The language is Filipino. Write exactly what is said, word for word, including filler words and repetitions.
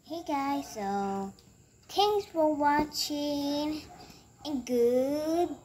Hey guys, so thanks for watching and good